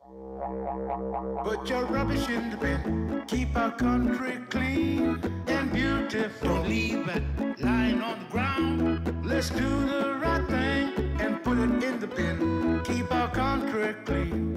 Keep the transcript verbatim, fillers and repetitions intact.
Put your rubbish in the bin. Keep our country clean and beautiful. Don't leave it lying on the ground. Let's do the right thing and put it in the bin. Keep our country clean.